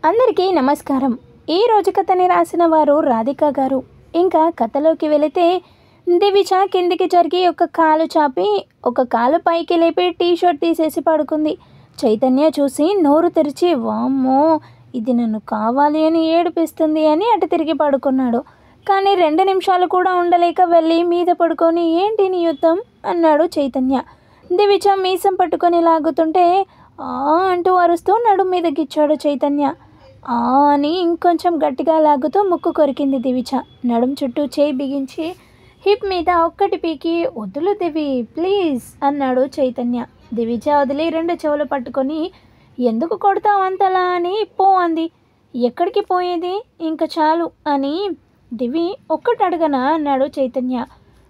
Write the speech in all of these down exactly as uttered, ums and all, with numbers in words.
అందరికీ నమస్కారం. ఈ రోజు కథని రాసిన వారు రాధిక గారు. ఇంకా కథలోకి వెళితే దివిజ కిందికి జరిగి ఒక కాలు చాపి ఒక కాలు పైకి లేపి టీ షర్ట్ తీసేసి పడుకుంది. చైతన్య చూసి నోరు తెరిచి వామ్మో ఇది నన్ను కావాలి అని ఏడిపిస్తుంది అని అటు తిరిగి పడుకున్నాడు. కానీ రెండు నిమిషాలు కూడా ఉండలేక వెళ్ళి మీద పడుకొని ఏంటి నీ యుద్ధం అన్నాడు చైతన్య. దివిజ మీసం పట్టుకొని లాగుతుంటే ఆ అంటూ అరుస్తూ నడుం మీద గిచ్చాడు చైతన్య. ఆ అని ఇంకొంచెం గట్టిగా లాగుతూ ముక్కు కొరికింది దివిజ. నడుం చుట్టూ చేయి బిగించి హిప్ మీద ఒక్కటి పీకి వదులు దివి ప్లీజ్ అన్నాడు చైతన్య. దివిజ వదిలి రెండు చెవులు పట్టుకొని ఎందుకు కొడతావు అంతలా అని పో అంది. ఎక్కడికి పోయేది ఇంకా చాలు అని దివి ఒక్కటి అడగనా అన్నాడు చైతన్య.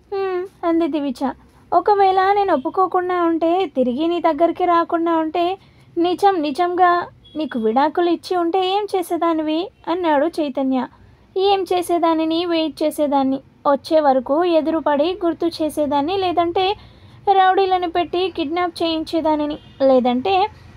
అంది దివిజ. ఒకవేళ నేను ఒప్పుకోకుండా ఉంటే తిరిగి నీ దగ్గరికి రాకుండా ఉంటే నిజం నిజంగా నీకు విడాకులు ఇచ్చి ఉంటే ఏం చేసేదానివి అన్నాడు చైతన్య. ఏం చేసేదానిని వెయిట్ చేసేదాన్ని, వచ్చే వరకు ఎదురుపడి గుర్తు చేసేదాన్ని, లేదంటే రౌడీలను పెట్టి కిడ్నాప్ చేయించేదానిని, లేదంటే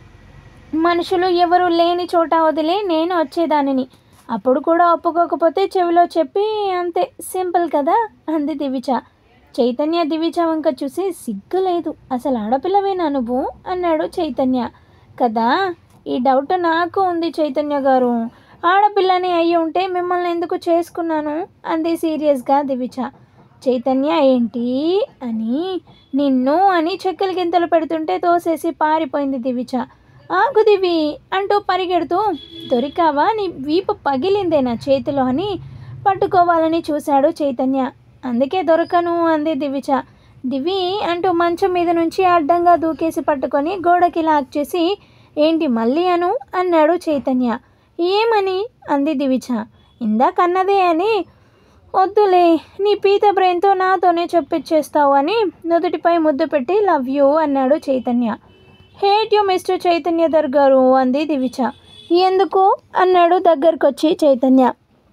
మనుషులు ఎవరు లేని చోట వదిలి నేను వచ్చేదానిని. అప్పుడు కూడా ఒప్పుకోకపోతే చెవిలో చెప్పి అంతే సింపుల్ కదా అంది దివిజ. చైతన్య దివిజ వంక చూసి సిగ్గులేదు, అసలు ఆడపిల్లవేనా నువ్వు అన్నాడు చైతన్య. కదా ఈ డౌట్ నాకు ఉంది చైతన్య గారు, ఆడపిల్లని అయ్యి ఉంటే మిమ్మల్ని ఎందుకు చేసుకున్నాను అంది సీరియస్గా దివిజ. చైతన్య ఏంటి అని నిన్ను అని చెక్కలు గింతలు పెడుతుంటే తోసేసి పారిపోయింది దివిజ. ఆగు దివి అంటూ పరిగెడుతూ దొరికావా నీ వీపు పగిలిందే నా చేతిలో అని పట్టుకోవాలని చూశాడు చైతన్య. అందుకే దొరకను అంది దివిజ. దివి అంటూ మంచం మీద నుంచి అడ్డంగా దూకేసి పట్టుకొని గోడకి లాక్ చేసి ఏంటి మళ్ళీ అను అన్నాడు చైతన్య. ఏమని అంది దివిజ. ఇందాకన్నదే అని. వద్దులే నీ పీత బ్రెయిన్తో నాతోనే చెప్పించేస్తావు అని నుదుటిపై ముద్దు పెట్టి లవ్ యూ అన్నాడు Chaitanya. Hate you mister Chaitanya Dhar గారు అంది దివిజ. ఎందుకు అన్నాడు దగ్గరకొచ్చి చైతన్య.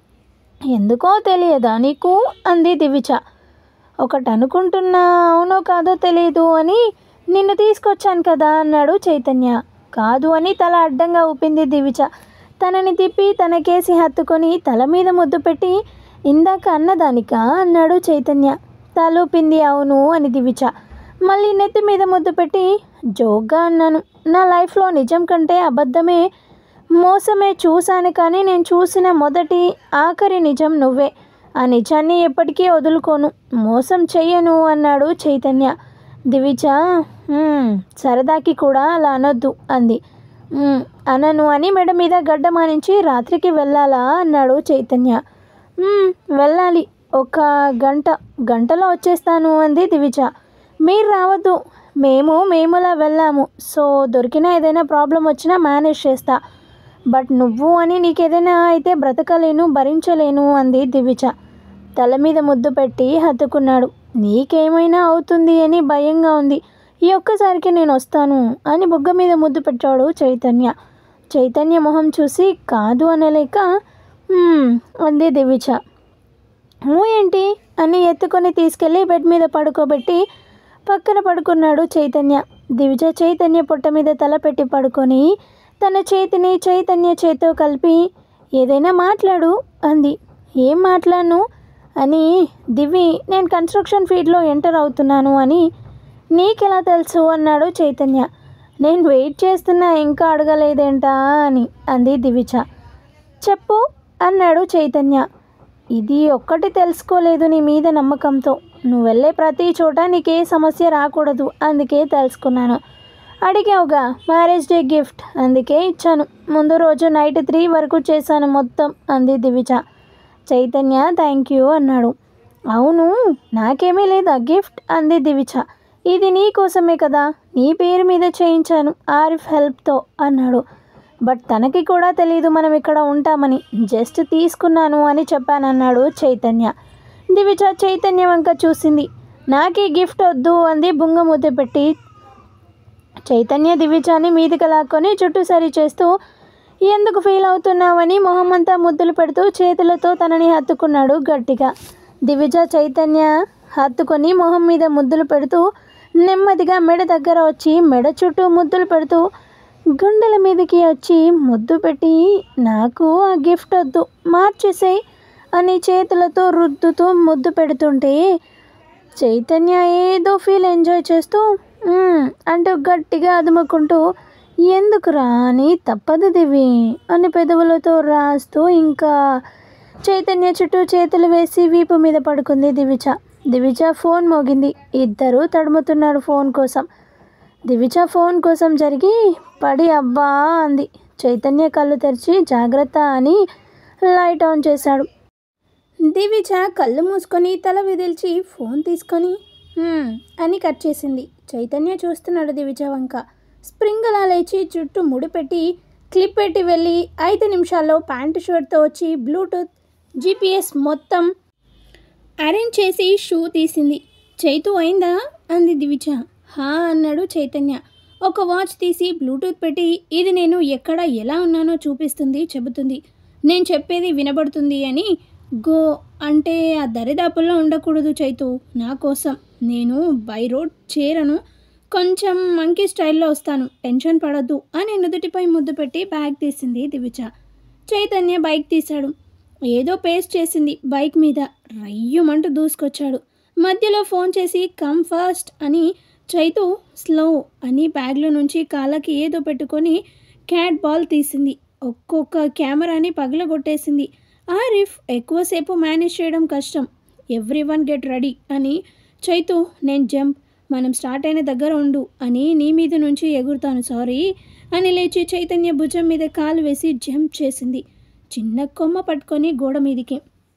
ఎందుకో తెలియదా నీకు అంది దివిజ. ఒకటి అనుకుంటున్నా అవునో కాదో తెలియదు అని నిన్ను తీసుకొచ్చాను కదా అన్నాడు చైతన్య. కాదు అని తల అడ్డంగా ఊపింది దివిజ. తనని తిప్పి తన కేసి హత్తుకొని తల మీద ముద్దు పెట్టి ఇందాక అన్నదానికా అన్నాడు చైతన్య. తలూపింది అవును అని దివిజ. మళ్ళీ నెత్తి మీద ముద్దు పెట్టి జోక్గా అన్నాను, నా లైఫ్లో నిజం కంటే అబద్ధమే మోసమే చూశాను, కానీ నేను చూసిన మొదటి ఆఖరి నిజం నువ్వే. ఆ నిజాన్ని ఎప్పటికీ వదులుకోను, మోసం చెయ్యను అన్నాడు చైతన్య. దివిజ సరదాకి కూడా అలా అనొద్దు అంది. అనను అని మెడ మీద గడ్డ మానించి రాత్రికి వెళ్ళాలా అన్నాడు చైతన్య. వెళ్ళాలి, ఒక గంట గంటలో వచ్చేస్తాను అంది దివిజ. మీరు రావద్దు, మేము మేములా వెళ్ళాము, సో దొరికిన ఏదైనా ప్రాబ్లం వచ్చినా మేనేజ్ చేస్తా, బట్ నువ్వు అని నీకేదైనా అయితే బ్రతకలేను భరించలేను అంది దివిజ. తల మీద ముద్దు పెట్టి హత్తుకున్నాడు. నీకేమైనా అవుతుంది అని భయంగా ఉంది, ఈ ఒక్కసారికి నేను వస్తాను అని బుగ్గ మీద ముద్దు పెట్టాడు చైతన్య. చైతన్య మొహం చూసి కాదు అనలేక అంది దివిజ. ఊ ఏంటి అని ఎత్తుకొని తీసుకెళ్ళి బెడ్ మీద పడుకోబెట్టి పక్కన పడుకున్నాడు చైతన్య. దివిజ చైతన్య పొట్ట మీద తల పెట్టి పడుకొని తన చేతిని చైతన్య చేతితో కలిపి ఏదైనా మాట్లాడు అంది. ఏం మాట్లాడను అని. దివి నేను కన్స్ట్రక్షన్ ఫీల్డ్లో ఎంటర్ అవుతున్నాను అని నీకెలా తెలుసు అన్నాడు చైతన్య. నేను వెయిట్ చేస్తున్నా ఇంకా అడగలేదేంటా అని అంది దివిజ. చెప్పు అన్నాడు చైతన్య. ఇది ఒక్కటి తెలుసుకోలేదు నీ మీద నమ్మకంతో, నువ్వు వెళ్ళే ప్రతి చోట నీకే సమస్య రాకూడదు అందుకే తెలుసుకున్నాను. అడిగావుగా మ్యారేజ్ డే గిఫ్ట్ అందుకే ఇచ్చాను, ముందు రోజు నైట్ త్రీ వరకు చేశాను మొత్తం అంది దివిజ. చైతన్య థ్యాంక్ యూ అన్నాడు. అవును నాకేమీ లేదా గిఫ్ట్ అంది దివిజ. ఇది నీ కోసమే కదా, నీ పేరు మీద చేయించాను ఆరిఫ్ హెల్ప్తో అన్నాడు. బట్ తనకి కూడా తెలీదు మనం ఇక్కడ ఉంటామని, జస్ట్ తీసుకున్నాను అని చెప్పానన్నాడు చైతన్య. దివిజ చైతన్య వంక చూసింది. నాకీ గిఫ్ట్ వద్దు అంది బుంగ ముద్ద పెట్టి. చైతన్య దివిజాని మీదికి లాక్కొని చుట్టూ సరి చేస్తూ ఎందుకు ఫీల్ అవుతున్నావని మొహమంతా ముద్దులు పెడుతూ చేతులతో తనని హత్తుకున్నాడు గట్టిగా. దివిజ చైతన్య హత్తుకొని మొహం మీద ముద్దులు పెడుతూ నెమ్మదిగా మెడ దగ్గర వచ్చి మెడ చుట్టూ ముద్దులు పెడుతూ గుండెల మీదకి వచ్చి ముద్దు పెట్టి నాకు ఆ గిఫ్ట్ వద్దు మార్చేసేయ్ అని చేతులతో రుద్దుతూ ముద్దు పెడుతుంటే చైతన్య ఏదో ఫీల్ ఎంజాయ్ చేస్తూ "మ్మ్" అంటూ గట్టిగా అదుముకుంటూ ఎందుకురా అని తప్పదు దివి అని పెదవులతో రాస్తూ ఇంకా చైతన్య చుట్టూ చేతులు వేసి వీపు మీద పడుకుంది దివిజ. దివిజ ఫోన్ మోగింది. ఇద్దరూ తడుముతున్నాడు ఫోన్ కోసం. దివిజ ఫోన్ కోసం జరిగి పడి అబ్బా అంది. చైతన్య కళ్ళు తెరిచి జాగ్రత్త అని లైట్ ఆన్ చేశాడు. దివిజ కళ్ళు మూసుకొని తల విదిల్చి ఫోన్ తీసుకొని "హ్మ్" అని కట్ చేసింది. చైతన్య చూస్తున్నాడు దివిజ వంక. స్ప్రింగ్ అలా లేచి జుట్టు ముడిపెట్టి క్లిప్ పెట్టి వెళ్ళి ఐదు నిమిషాల్లో ప్యాంటు షర్ట్తో వచ్చి బ్లూటూత్ జీపీఎస్ మొత్తం అరేంజ్ చేసి షూ తీసింది. చైతు అయిందా అంది దివిజ. హా అన్నాడు చైతన్య. ఒక వాచ్ తీసి బ్లూటూత్ పెట్టి ఇది నేను ఎక్కడ ఎలా ఉన్నానో చూపిస్తుంది, చెబుతుంది, నేను చెప్పేది వినబడుతుంది అని. గో అంటే ఆ దరిదాపుల్లో ఉండకూడదు చైతు, నా కోసం. నేను బై రోడ్ చేరను, కొంచెం మంకీ స్టైల్లో వస్తాను, టెన్షన్ పడొద్దు అని నుదుటిపై ముద్దు పెట్టి బ్యాగ్ తీసింది దివిజ. చైతన్య బైక్ తీశాడు. ఏదో పేస్ట్ చేసింది బైక్ మీద. రయ్యుమంటూ దూసుకొచ్చాడు. మధ్యలో ఫోన్ చేసి కమ్ ఫాస్ట్ అని చైతు స్లో అని బ్యాగ్లో నుంచి కాళ్ళకి ఏదో పెట్టుకొని క్యాట్ బాల్ తీసింది. ఒక్కొక్క కెమెరాని పగలగొట్టేసింది. ఆరిఫ్ ఎక్కువసేపు మేనేజ్ చేయడం కష్టం. ఎవ్రీ వన్ గెట్ రెడీ అని చైతు నేను జంప్, మనం స్టార్ట్ అయిన దగ్గర ఉండు అని నీ మీద నుంచి ఎగురుతాను సారీ అని లేచి చైతన్య భుజం మీద కాలు వేసి జంప్ చేసింది. చిన్న కొమ్మ పట్టుకొని గోడ మీదికి.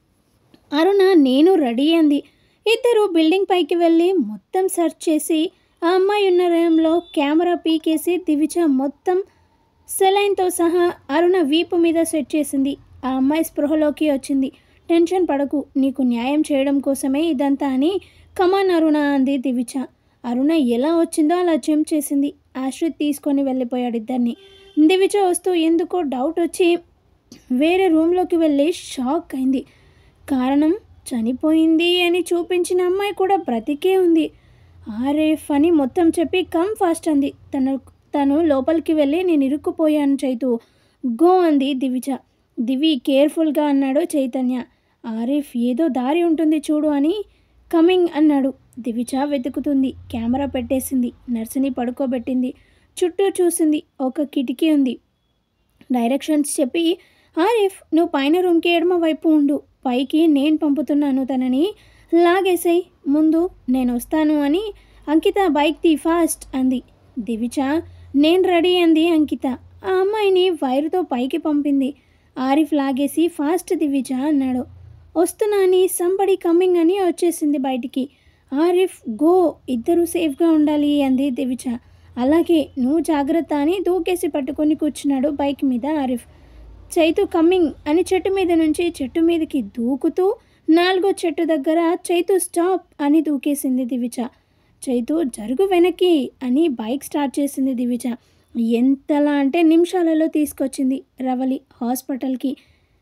అరుణ నేను రెడీ అంది. ఇద్దరు బిల్డింగ్ పైకి వెళ్ళి మొత్తం సెర్చ్ చేసి ఆ అమ్మాయి ఉన్న రూమ్లో కెమెరా పీకేసి దివిజ మొత్తం సెలైన్తో సహా అరుణ వీపు మీద సెట్ చేసింది. ఆ అమ్మాయి స్పృహలోకి వచ్చింది. టెన్షన్ పడకు, నీకు న్యాయం చేయడం కోసమే ఇదంతా అని కమాన్ అరుణ అంది దివిజ. అరుణ ఎలా వచ్చిందో అలా జంప్ చేసింది. ఆశ్రిత్ తీసుకొని వెళ్ళిపోయాడు ఇద్దరిని. దివిజ వస్తూ ఎందుకో డౌట్ వచ్చి వేరే రూమ్లోకి వెళ్ళి షాక్ అయింది. కారణం చనిపోయింది అని చూపించిన అమ్మాయి కూడా బ్రతికే ఉంది. ఆరేఫ్ అని మొత్తం చెప్పి కమ్ ఫాస్ట్ అంది. తను తను లోపలికి వెళ్ళి నేను ఇరుక్కుపోయాను చైతు, గో అంది దివిజ. దివి కేర్ఫుల్గా అన్నాడు చైతన్య. ఆరిఫ్ ఏదో దారి ఉంటుంది చూడు అని కమింగ్ అన్నాడు. దివిజ వెతుకుతుంది. కెమెరా పెట్టేసింది. నర్సుని పడుకోబెట్టింది. చుట్టూ చూసింది. ఒక కిటికీ ఉంది. డైరెక్షన్స్ చెప్పి ఆరిఫ్ నువ్వు పైన రూమ్కి ఎడమ వైపు ఉండు, పైకి నేను పంపుతున్నాను తనని, లాగేసాయి ముందు నేను వస్తాను అని అంకిత బైక్ తీ ఫాస్ట్ అంది. దివిజ నేను రెడీ అంది అంకిత. ఆ అమ్మాయిని వైరుతో పైకి పంపింది. ఆరిఫ్ లాగేసి ఫాస్ట్ దివిజ అన్నాడు. వస్తున్నా అని సంబడి కమింగ్ అని వచ్చేసింది బయటికి. ఆరిఫ్ గో, ఇద్దరు సేఫ్గా ఉండాలి అంది దివిజ. అలాగే నువ్వు జాగ్రత్త అని దూకేసి పట్టుకొని కూర్చున్నాడు బైక్ మీద ఆరిఫ్. చైతు కమింగ్ అని చెట్టు మీద నుంచి చెట్టు మీదకి దూకుతూ నాలుగో చెట్టు దగ్గర చైతు స్టాప్ అని దూకేసింది దివిజ. చైతు జరుగు వెనక్కి అని బైక్ స్టార్ట్ చేసింది దివిజ. ఎంతలా అంటే నిమిషాలలో తీసుకొచ్చింది రవలి హాస్పిటల్కి.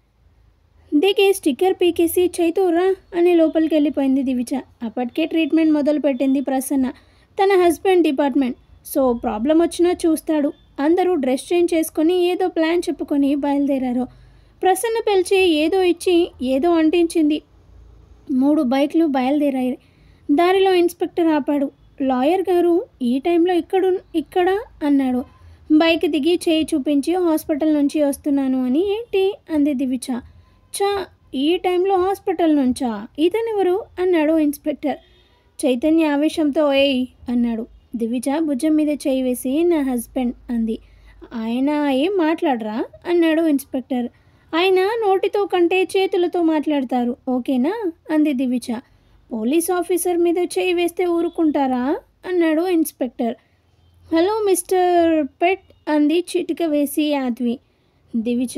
దిగి స్టిక్కర్ పీకేసి చైతు రా అని లోపలికి వెళ్ళిపోయింది దివిజ. అప్పటికే ట్రీట్మెంట్ మొదలుపెట్టింది ప్రసన్న. తన హస్బెండ్ డిపార్ట్మెంట్, సో ప్రాబ్లం వచ్చినా చూస్తాడు. అందరూ డ్రెస్ చేంజ్ చేసుకొని ఏదో ప్లాన్ చెప్పుకొని బయలుదేరారు. ప్రసన్న పిలిచి ఏదో ఇచ్చి ఏదో అంటించింది. మూడు బైక్లు బయలుదేరాయి. దారిలో ఇన్స్పెక్టర్ ఆపాడు. లాయర్ గారు ఈ టైంలో ఇక్కడ ఇక్కడ అన్నాడు. బైక్ దిగి చేయి చూపించి హాస్పిటల్ నుంచి వస్తున్నాను అని. ఏంటి అంది దివిజ. చా ఈ టైంలో హాస్పిటల్ నుంచా, ఇతనెవరు అన్నాడు ఇన్స్పెక్టర్. చైతన్య ఆవేశంతో ఏయ్ అన్నాడు. దివిజ భుజం మీద చేయి వేసి నా హస్బెండ్ అంది. ఆయన ఏం మాట్లాడరా అన్నాడు ఇన్స్పెక్టర్. ఆయన నోటితో కంటే చేతులతో మాట్లాడతారు, ఓకేనా అంది దివిజ. పోలీస్ ఆఫీసర్ మీద చేయి వేస్తే ఊరుకుంటారా అన్నాడు ఇన్స్పెక్టర్. హలో మిస్టర్ పెట్ అంది చిటిక వేసి యాద్వి. దివిజ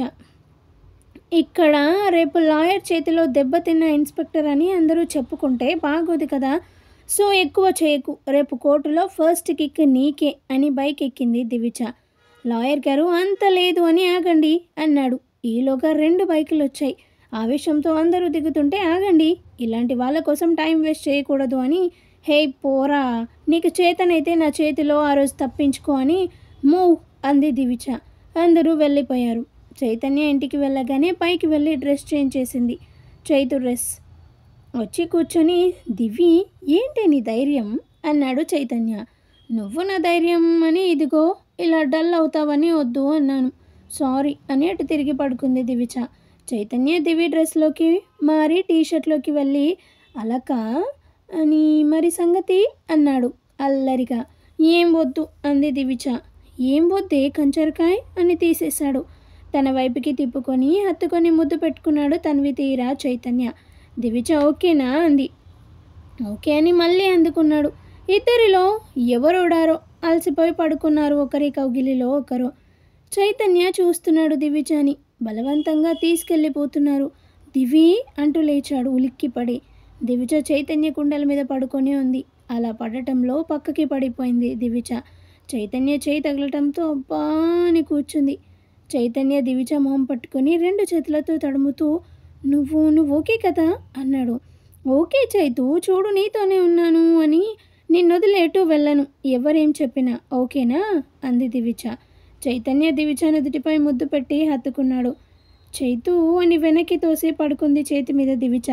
ఇక్కడ రేపు లాయర్ చేతిలో దెబ్బతిన్న ఇన్స్పెక్టర్ అని అందరూ చెప్పుకుంటే బాగోదు కదా, సో ఎక్కువ చేయకు, రేపు కోర్టులో ఫస్ట్ కిక్ నీకే అని బైక్ ఎక్కింది దివిజ. లాయర్ గారు అంత లేదు అని ఆగండి అన్నాడు. ఈలోగా రెండు బైకులు వచ్చాయి. ఆవేశంతో అందరూ దిగుతుంటే ఆగండి, ఇలాంటి వాళ్ళ కోసం టైం వేస్ట్ చేయకూడదు అని. హే పోరా, నీకు చేతనైతే నా చేతిలో ఆ రోజు తప్పించుకో అని మూవ్ అంది దివిచ. అందరూ వెళ్ళిపోయారు. చైతన్య ఇంటికి వెళ్ళగానే పైకి వెళ్ళి డ్రెస్ చేంజ్ చేసింది. చైతు డ్రెస్ వచ్చి కూర్చొని, దివి ఏంటి నీ ధైర్యం అన్నాడు చైతన్య. నువ్వు నా ధైర్యం అని ఇదిగో ఇలా డల్ అవుతావని వద్దు అన్నాను. సారీ అని అటు తిరిగి పడుకుంది దివిచ. చైతన్య దివి డ్రెస్లోకి మారి టీషర్ట్లోకి వెళ్ళి, అలక అని మరి సంగతి అన్నాడు అల్లరిగా. ఏం వద్దు అంది దివిచ. ఏం వద్దే కంచరకాయ్ అని తీసేశాడు. తన వైపుకి తిప్పుకొని హత్తుకొని ముద్దు పెట్టుకున్నాడు తన్వి తీరా చైతన్య. దివిచ ఓకేనా అంది. ఓకే అని మళ్ళీ అందుకున్నాడు. ఇద్దరిలో ఎవరోడారో అలసిపోయి పడుకున్నారు ఒకరి కౌగిలిలో ఒకరు. చైతన్య చూస్తున్నాడు దివిజాని. బలవంతంగా తీసుకెళ్ళిపోతున్నారు. దివి అంటూ లేచాడు ఉలిక్కిపడి. దివిజ చైతన్య కుండల మీద పడుకొని ఉంది. అలా పడటంలో పక్కకి పడిపోయింది దివిజ. చైతన్య చేయి తగలటంతో అబ్బా అని కూర్చుంది. చైతన్య దివిజ మొహం పట్టుకొని రెండు చేతులతో తడుముతూ, నువ్వు నువ్వు ఓకే కదా అన్నాడు. ఓకే చైతు, చూడు నీతోనే ఉన్నాను అని నిన్నొదిలేటూ వెళ్ళను, ఎవరేం చెప్పినా ఓకేనా అంది దివిచ. చైతన్య దివిచ నుదుటిపై ముద్దు పెట్టి హత్తుకున్నాడు. చైతు అని వెనక్కి తోసి పడుకుంది చేతి మీద దివిచ.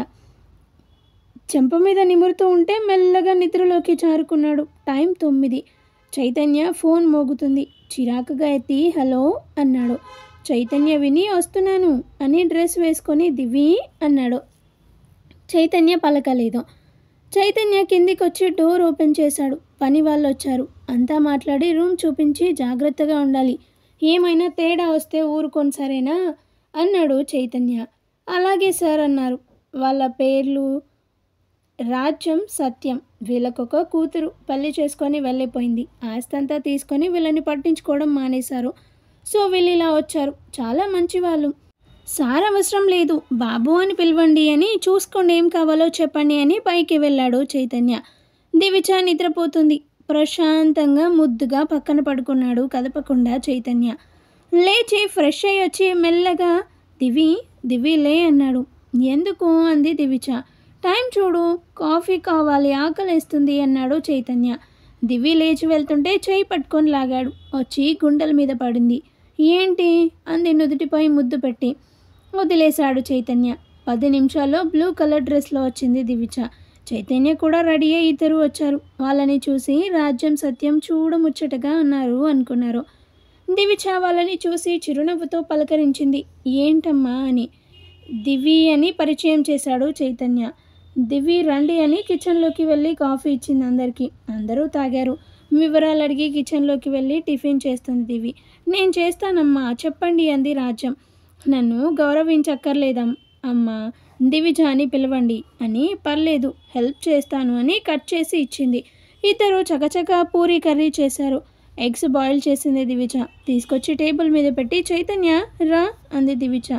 చెంప మీద నిమురుతూ ఉంటే మెల్లగా నిద్రలోకి జారుకున్నాడు. టైం తొమ్మిది. చైతన్య ఫోన్ మోగుతుంది. చిరాకుగా ఎత్తి హలో అన్నాడు. చైతన్య విని వస్తున్నాను అని డ్రెస్ వేసుకొని దివి అన్నాడు. చైతన్య పలకలేదు. చైతన్య కిందికి వచ్చి డోర్ ఓపెన్ చేశాడు. పని వాళ్ళు వచ్చారు. అంతా మాట్లాడి రూమ్ చూపించి జాగ్రత్తగా ఉండాలి, ఏమైనా తేడా వస్తే ఊరుకోని సరేనా అన్నాడు చైతన్య. అలాగే సార్ అన్నారు. వాళ్ళ పేర్లు రాజ్యం, సత్యం. వీళ్ళకొక కూతురు పెళ్లి చేసుకొని వెళ్ళిపోయింది. ఆస్తంతా తీసుకొని వీళ్ళని పట్టించుకోవడం మానేశారు. సో వీళ్ళు ఇలా వచ్చారు. చాలా మంచివాళ్ళు. సార్ అవసరం లేదు, బాబు అని పిలవండి అని, చూసుకోండి ఏం కావాలో చెప్పండి అని పైకి వెళ్ళాడు చైతన్య. దివిచ నిద్రపోతుంది. ప్రశాంతంగా ముద్దుగా పక్కన పడుకున్నాడు కదపకుండా చైతన్య. లేచి ఫ్రెష్ అయ్యి వచ్చి మెల్లగా దివి దివి లే అన్నాడు. ఎందుకు అంది దివిచ. టైం చూడు, కాఫీ కావాలి, ఆకలేస్తుంది అన్నాడు చైతన్య. దివి లేచి వెళ్తుంటే చేయి పట్టుకొని లాగాడు. వచ్చి గుండెల మీద పడింది. ఏంటి అంది నుదుటిపై ముద్దు పెట్టి. వదిలేశాడు చైతన్య. పది నిమిషాల్లో బ్లూ కలర్ డ్రెస్లో వచ్చింది దివిచ. చైతన్య కూడా రెడీ అయ్యి ఇద్దరు వచ్చారు. వాళ్ళని చూసి రాజ్యం, సత్యం చూడముచ్చటగా ఉన్నారు అనుకున్నారు. దివిచ వాళ్ళని చూసి చిరునవ్వుతో పలకరించింది. ఏంటమ్మా అని. దివి అని పరిచయం చేశాడు చైతన్య. దివి రండి అని కిచెన్లోకి వెళ్ళి కాఫీ ఇచ్చింది అందరికీ. అందరూ తాగారు. వివరాలు అడిగి కిచెన్లోకి వెళ్ళి టిఫిన్ చేస్తుంది దివి. నేను చేస్తానమ్మా చెప్పండి అంది రాజ్యం. నన్ను గౌరవించక్కర్లేదమ్ అమ్మా, దివిజ అని పిలవండి అని. పర్లేదు హెల్ప్ చేస్తాను అని కట్ చేసి ఇచ్చింది. ఇద్దరు చకచక పూరీ కర్రీ చేశారు. ఎగ్స్ బాయిల్ చేసింది దివిజ. తీసుకొచ్చి టేబుల్ మీద పెట్టి చైతన్య రా అంది దివిజ.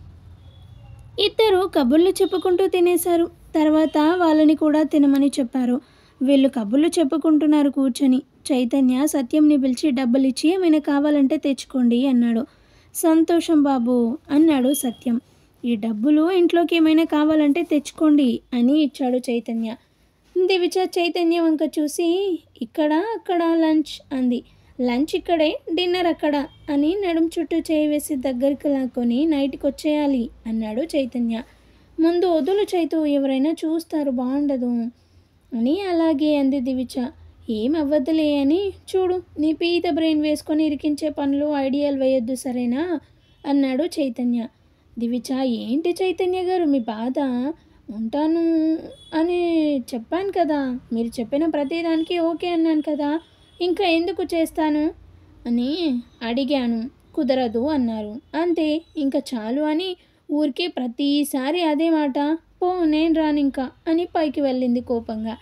ఇద్దరు కబుర్లు చెప్పుకుంటూ తినేశారు. తర్వాత వాళ్ళని కూడా తినమని చెప్పారు. వీళ్ళు కబుర్లు చెప్పుకుంటున్నారు కూర్చొని. చైతన్య సత్యంని పిలిచి డబ్బులు ఇచ్చి ఏమైనా కావాలంటే తెచ్చుకోండి అన్నాడు. సంతోషం బాబు అన్నాడు సత్యం. ఈ డబ్బులు ఇంట్లోకి ఏమైనా కావాలంటే తెచ్చుకోండి అని ఇచ్చాడు చైతన్య. దివిచ చైతన్య వంక చూసి ఇక్కడ అక్కడ లంచ్ అంది. లంచ్ ఇక్కడే, డిన్నర్ అక్కడ అని నడుం చుట్టూ చేయి వేసి దగ్గరికి లాక్కొని నైట్కి వచ్చేయాలి అన్నాడు చైతన్య. ముందు వదులు చైతు, ఎవరైనా చూస్తారు బాగుండదు అని. అలాగే అంది దివిచ. ఏం అవ్వద్దులే అని. చూడు నీ పీత బ్రెయిన్ వేసుకొని ఇరికించే పనులు ఐడియాలు వేయొద్దు సరేనా అన్నాడు చైతన్య. దివిచ ఏంటి చైతన్య గారు మీ బాధ? ఉంటాను అని చెప్పాను కదా, మీరు చెప్పిన ప్రతిదానికి ఓకే అన్నాను కదా, ఇంకా ఎందుకు చేస్తాను అని అడిగాను. కుదరదు అన్నారు, అంతే ఇంకా చాలు అని ఊరికే ప్రతిసారి అదే మాట. పో నేను రాను ఇంకా అని పైకి వెళ్ళింది కోపంగా.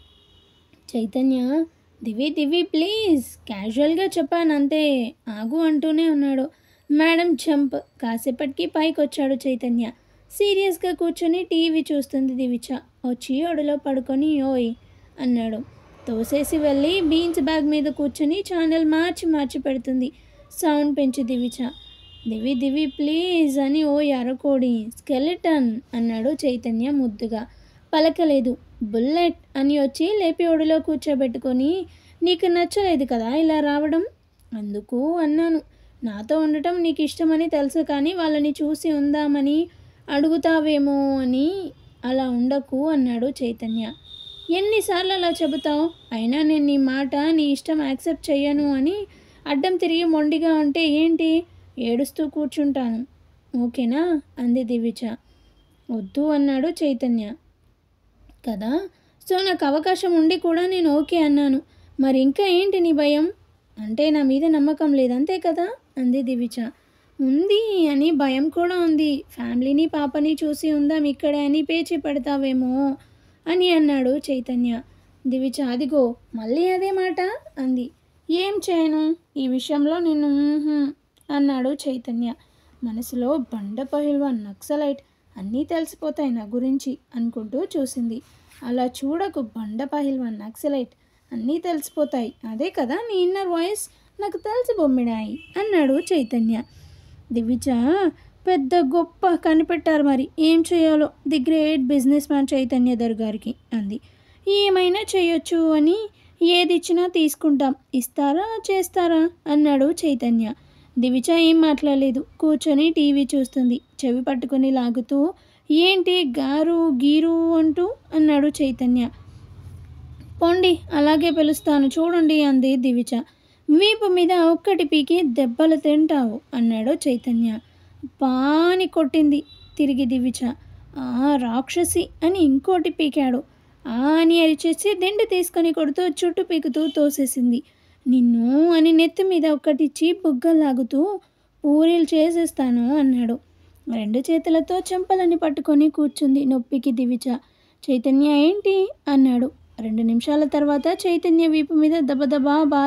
చైతన్య దివి దివి ప్లీజ్ క్యాజువల్గా చెప్పాను అంతే, ఆగు అంటూనే ఉన్నాడు. Madam jump. కాసేపటికి పైకి వచ్చాడు చైతన్య. సీరియస్గా కూర్చొని టీవీ చూస్తుంది దివిచ. వచ్చి ఒడిలో పడుకొని ఓయ్ అన్నాడు. తోసేసి వెళ్ళి బీన్స్ బ్యాగ్ మీద కూర్చొని ఛానల్ మార్చి మార్చి పెడుతుంది. సౌండ్ పెంచి దివిచ. దివి దివి ప్లీజ్ అని ఓ ఎర్రకోడి స్కెలిటన్ అన్నాడు చైతన్య ముద్దుగా. పలకలేదు. బుల్లెట్ అని వచ్చి లేపి ఒడిలో కూర్చోబెట్టుకొని నీకు నచ్చలేదు కదా ఇలా రావడం, అందుకు అన్నాను, నాతో ఉండటం నీకు ఇష్టమని తెలుసు, కానీ వాళ్ళని చూసి ఉందామని అడుగుతావేమో అని. అలా ఉండకు అన్నాడు చైతన్య. ఎన్నిసార్లు అలా చెబుతావు? అయినా నేను నీ మాట, నీ ఇష్టం యాక్సెప్ట్ చెయ్యను అని అడ్డం తిరిగి మొండిగా అంటే ఏంటి? ఏడుస్తూ కూర్చుంటాను, ఓకేనా అంది దివిజ. వద్దు అన్నాడు చైతన్య. కదా, సో నాకు అవకాశం ఉండి కూడా నేను ఓకే అన్నాను. మరి ఇంకా ఏంటి నీ భయం? అంటే నా మీద నమ్మకం లేదంతే కదా అంది దివిజ. ఉంది అని భయం కూడా ఉంది. ఫ్యామిలీని పాపని చూసి ఉందాం ఇక్కడే అని పేచి పెడతావేమో అని అన్నాడు చైతన్య. దివిజ అదిగో మళ్ళీ అదే మాట అంది. ఏం చేయను ఈ విషయంలో నిన్ను అన్నాడు చైతన్య. మనసులో బండ పహిల్వాన్, నక్సలైట్ అన్నీ తెలిసిపోతాయి నా గురించి అనుకుంటూ చూసింది. అలా చూడకు, బండ పహిల్వాన్, నక్సలైట్ అన్నీ తెలిసిపోతాయి, అదే కదా నీ ఇన్నర్ వాయిస్, నాకు తెలిసి బొమ్మిడాయి అన్నాడు చైతన్య. దివిజ పెద్ద గొప్ప కనిపెట్టారు, మరి ఏం చేయాలో. The great businessman Chaitanyadhar గారికి అంది. ఏమైనా చేయొచ్చు అని, ఏది ఇచ్చినా తీసుకుంటాం, ఇస్తారా చేస్తారా అన్నాడు చైతన్య. దివిజ ఏం మాట్లాడలేదు, కూర్చొని టీవీ చూస్తుంది. చెవి పట్టుకొని లాగుతూ ఏంటి గారు గీరు అంటూ అన్నాడు చైతన్య. పోండి అలాగే పిలుస్తాను చూడండి అంది దివిజ. వీపు మీద ఒక్కటి పీకి దెబ్బలు తింటావు అన్నాడు చైతన్య. పాని కొట్టింది తిరిగి దివిజ. ఆ రాక్షసి అని ఇంకోటి పీకాడు. ఆ అని అరిచేసి దిండు తీసుకొని కొడుతూ చుట్టు పీకుతూ తోసేసింది. నిన్ను అని నెత్తి మీద ఒక్కటిచ్చి బుగ్గలాగుతూ పూరీలు చేసేస్తాను అన్నాడు. రెండు చేతులతో చెంపలని పట్టుకొని కూర్చుంది నొప్పికి దివిజ. చైతన్య ఏంటి అన్నాడు. రెండు నిమిషాల తర్వాత చైతన్య వీపు మీద దబదబా బా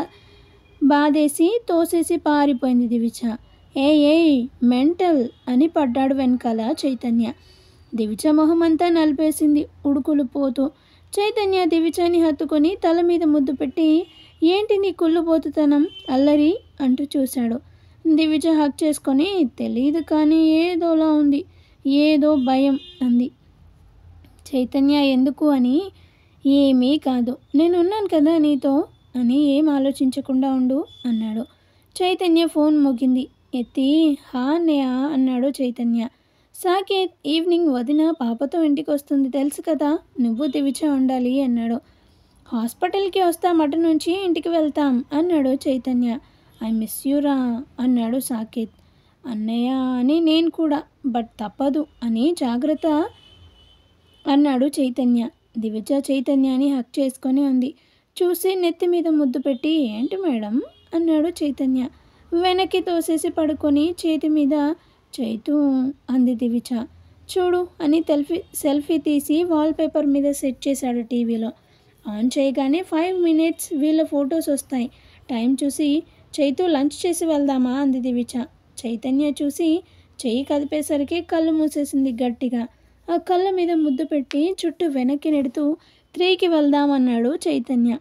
బాధేసి తోసేసి పారిపోయింది దివిజ. ఏ ఏయ్ మెంటల్ అని పడ్డాడు వెనకాల చైతన్య. దివిజ మొహమంతా నలిపేసింది ఉడుకులు పోతూ. చైతన్య దివిజని హత్తుకొని తల మీద ముద్దు పెట్టి ఏంటి నీ కుళ్ళుపోతుతనం అల్లరి అంటూ చూశాడు. దివిజ హక్ చేసుకొని తెలీదు కానీ ఏదోలా ఉంది, ఏదో భయం అంది. చైతన్య ఎందుకు అని, ఏమీ కాదు నేనున్నాను కదా నీతో అని, ఏం ఆలోచించకుండా ఉండు అన్నాడు. చైతన్య ఫోన్ మోగింది. ఎత్తి హా అన్నయ్య అన్నాడు చైతన్య. సాకేత్ ఈవినింగ్ వదిన పాపతో ఇంటికి వస్తుంది తెలుసు కదా, నువ్వు దివిజ ఉండాలి అన్నాడు. హాస్పిటల్కి వస్తాం, అటు నుంచి ఇంటికి వెళ్తాం అన్నాడు చైతన్య. ఐ మిస్ యూరా అన్నాడు సాకేత్. అన్నయ్య అని నేను కూడా, బట్ తప్పదు అని జాగ్రత్త అన్నాడు చైతన్య. దివిజ చైతన్యాన్ని హక్ చేసుకొని ఉంది. చూసి నెత్తి మీద ముద్దు పెట్టి ఏంటి మేడం అన్నాడు చైతన్య. వెనక్కి తోసేసి పడుకొని చేతి మీద చైతూ అంది దివిజ. చూడు అని సెల్ఫీ సెల్ఫీ తీసి వాల్పేపర్ మీద సెట్ చేశాడు టీవీలో. ఆన్ చేయగానే ఫైవ్ మినిట్స్ వీళ్ళ ఫొటోస్ వస్తాయి. టైం చూసి చైతూ లంచ్ చేసి వెళ్దామా అంది దివిజ. చైతన్య చూసి చెయ్యి కదిపేసరికి కళ్ళు మూసేసింది గట్టిగా. ఆ కళ్ళ మీద ముద్దు పెట్టి చుట్టూ వెనక్కి నెడుతూ త్రీకి వెళ్దామన్నాడు చైతన్య.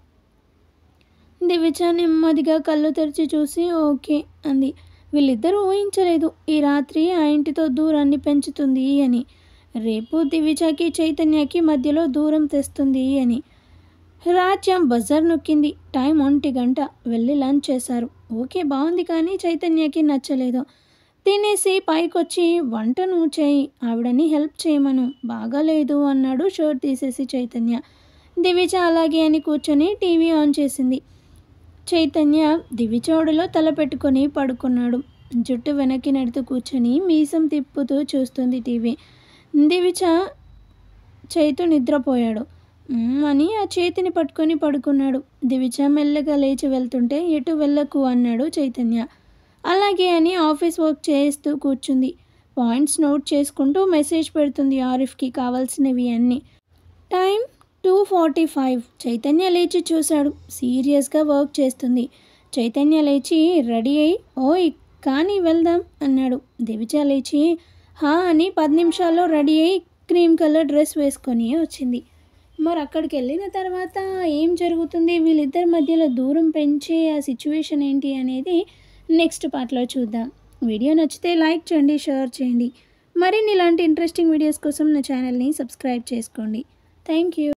దివిజ నెమ్మదిగా కళ్ళు తెరిచి చూసి ఓకే అంది. వీళ్ళిద్దరూ ఊహించలేదు ఈ రాత్రి ఆ ఇంటితో దూరాన్ని పెంచుతుంది అని, రేపు దివిజకి చైతన్యకి మధ్యలో దూరం తెస్తుంది అని. రాజ్యం బజార్ నొక్కింది. టైం ఒంటి గంట. వెళ్ళి లంచ్ చేశారు. ఓకే బాగుంది, కానీ చైతన్యకి నచ్చలేదు. తినేసి పైకొచ్చి వంట నువ్వు చేయి, ఆవిడని హెల్ప్ చేయమను, బాగాలేదు అన్నాడు షర్ట్ తీసేసి చైతన్య. దివిజ అలాగే అని కూర్చొని టీవీ ఆన్ చేసింది. చైతన్య దివిజోడులో తల పెట్టుకొని పడుకున్నాడు. జుట్టు వెనక్కి నెడుతూ కూర్చొని మీసం తిప్పుతూ చూస్తుంది టీవీ. దివిజ చైతు నిద్రపోయాడు అని ఆ చేతిని పట్టుకొని పడుకున్నాడు. దివిజ మెల్లగా లేచి వెళ్తుంటే ఎటు వెళ్ళకు అన్నాడు చైతన్య. అలాగే అని ఆఫీస్ వర్క్ చేస్తూ కూర్చుంది. పాయింట్స్ నోట్ చేసుకుంటూ మెసేజ్ పెడుతుంది ఆరిఫ్కి కావాల్సినవి అన్నీ. Time two forty five. Chaitanya లేచి చూశాడు. సీరియస్గా వర్క్ చేస్తుంది. చైతన్య లేచి రెడీ అయ్యి ఓయ్ కానీ వెళ్దాం అన్నాడు. దివిజ లేచి హా అని పది నిమిషాల్లో రెడీ అయ్యి క్రీమ్ కలర్ డ్రెస్ వేసుకొని వచ్చింది. మరి అక్కడికి వెళ్ళిన తర్వాత ఏం జరుగుతుంది, వీళ్ళిద్దరి మధ్యలో దూరం పెంచే ఆ సిచ్యువేషన్ ఏంటి అనేది నెక్స్ట్ పార్ట్లో చూద్దాం. వీడియో నచ్చితే లైక్ చేయండి, షేర్ చేయండి. మరిన్ని ఇలాంటి ఇంట్రెస్టింగ్ వీడియోస్ కోసం నా ఛానల్ని సబ్స్క్రైబ్ చేసుకోండి. Thank you.